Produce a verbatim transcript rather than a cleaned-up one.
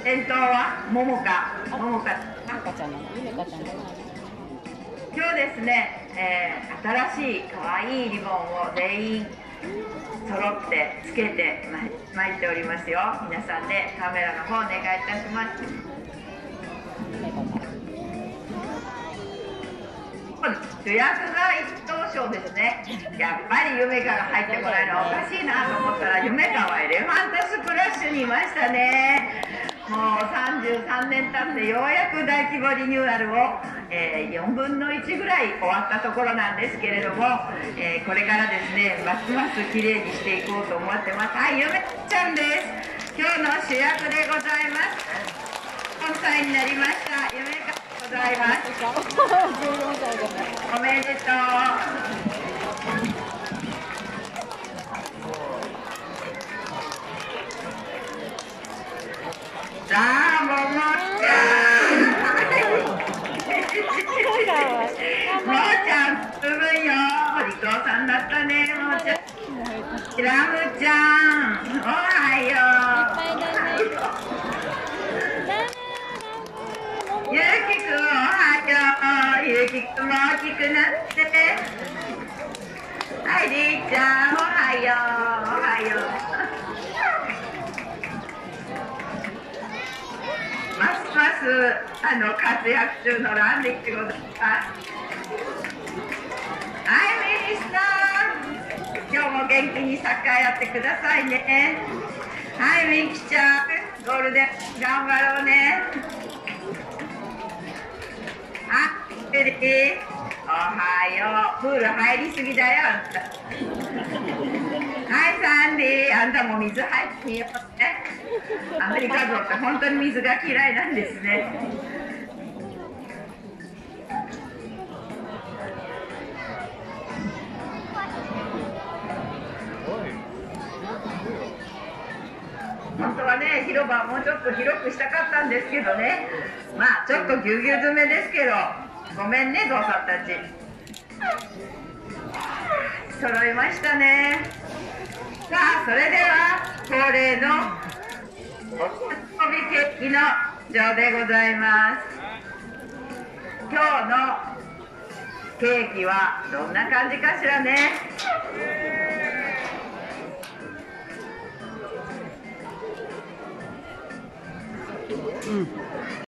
先頭はももか、ももか。 赤ちゃんなの、ゆめかちゃん。 今日ですね、えー、新しい可愛いリボンを全員揃ってつけてまいっておりますよ。皆さんでカメラの方お願いいたします。主役が一等賞ですね。やっぱり夢かが入ってこないのはおかしいなと思ったら、夢かはエレファンタスプラッシュにいましたね。もうさんじゅうさんねん経ってようやく大規模リニューアルを、えー、よんぶんのいちぐらい終わったところなんですけれども、えー、これからですね、ますますきれいにしていこうと思ってます。はい、ゆめちゃんです。今日の主役でございます。よんさいになりました。ゆめかでございます。おめでとう。さあ、ももちゃん。ももちゃん、すぐよ。お利口さんだったね、ももちゃん。ラムちゃん、おはよう。ゆうきくん、おはよう。ゆうきくんも大きくなって。はい、りーちゃん、おはよう。おはよう。ますますあの活躍中のランディでございます。はい、ミニスター、今日も元気にサッカーやってくださいね。はい、ミキちゃん、ゴールで頑張ろうね。あ、エリー、おはよう。プール入りすぎだよ、あんた。はい、サンディ、あんたも水入ってみようね。アメリカ族って本当に水が嫌いなんですね。本当はね、広場もうちょっと広くしたかったんですけどね。まあちょっとぎゅうぎゅう詰めですけど、ごめんね、ゾウさんたち。揃いましたね。さあ、それでは恒例のお誕生日ケーキの上でございます。今日のケーキはどんな感じかしらね。うん。